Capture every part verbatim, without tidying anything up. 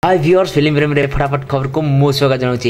हाय viewers film प्रेम रे फटाफट खबर को मो स्वागत जनाउछि।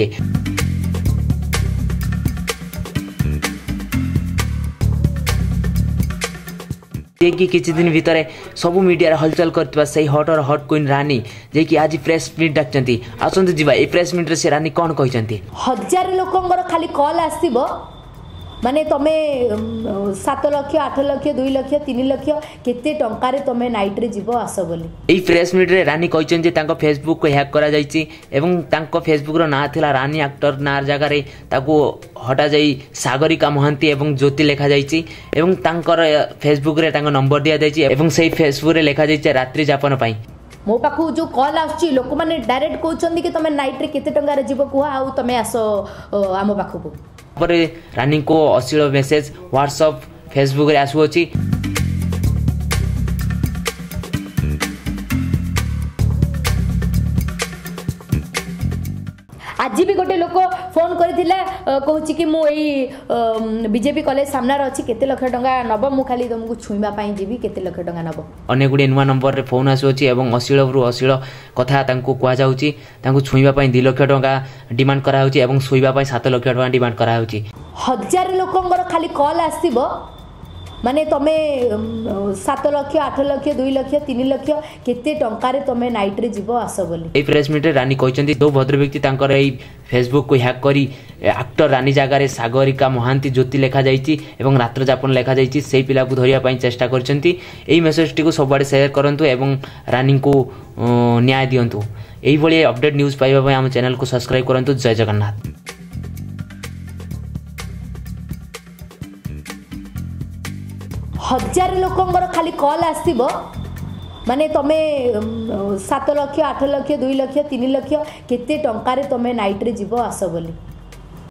कि किछि दिन भितर सबु मीडिया हलचल करथिबा सही हॉट और हॉट क्वीन रानी जे कि आज प्रेस मीट डाकचंती आसंत जीवा ए प्रेस मीट रे से रानी कोन कहिसंती हजार लोकंगर खाली कॉल आसीबो माने तमे सात लाख आठ लाख दो लाख तीन लाख केते टंका रे तमे नाइट रे जीवो आसो बोली एई प्रेस मीट रे रानी कहिसन जे तांको फेसबुक को हैक करा जाईची एवं तांको फेसबुक रो ना थिला रानी एक्टर नार जगह रे ताको हटा जाई सागरिका महांती एवं ज्योति लिखा जाईची एवं तांकर फेसबुक रे तांको नंबर दिया जाईची एवं सेही फेसबुक रे लिखा जाईची रात्रि जापन पई मो पाखु जो कॉल आछी लोक माने डायरेक्ट कहउछंदी कि तमे नाइट रे केते टंका रे जीवो कुहा आ तमे आसो आमो पाखु को पर रानी को अश्लील मेसेज व्हाट्सएप फेसबुक रे आसुछि। आज भी गोटे लोक फोन करथिला कहूची कि मु एई बीजेपी कॉलेज सामना अछि केते लाख टंका नब मु खाली तुमको छुईबा पई जीवी केते लाख टंका नब अनेक गुडी नुवा नंबर रे फोन आसुछि एवं अश्लील रु अश्लील कथा तांको कुआ जाउछि तांको छुईबा पई दो लाख टंका डिमांड करा होछि एवं छुईबा पई सात लाख टंका डिमांड करा होछि। हजार लोकंगर खाली कॉल आसीबो माने तमे सात लाख आठ लाख दो लाख तीन लाख केते टंका रे तमे नाइट रे जीवो आसो बोली ए प्रेस मीट रे रानी कहिसंती दो भद्र व्यक्ति तांकर ए फेसबुक को हैक करी एक्टर रानी जगह रे सागरिका महांती ज्योति लिखा जाईची एवं रात्र जापन लिखा जाईची सेही पिला को धरिया पई चेष्टा करचंती। एई मेसेज टी को सबबारे शेयर करंतु एवं रानी को न्याय दियंतु। एही भली अपडेट न्यूज़ पाइबा पई हम चैनल को सब्सक्राइब करंतु। जय जगन्नाथ। हजार लोकंगर खाली कॉल आसीबो माने तमे सात लाख आठ लाख दो लाख तीन लाख केते टंका रे तमे नाइट रे जीवो आसो बोली।